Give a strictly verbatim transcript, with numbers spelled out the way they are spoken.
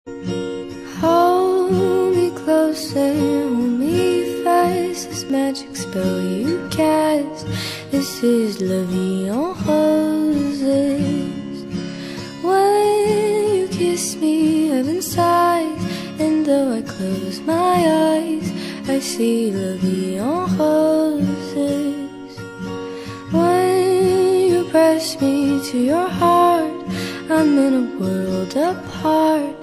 Hold me close and hold me fast. This magic spell you cast. This is La Vie en Roses. When you kiss me, heaven sighs, and though I close my eyes, I see La Vie en Roses. When you press me to your heart, I'm in a world apart.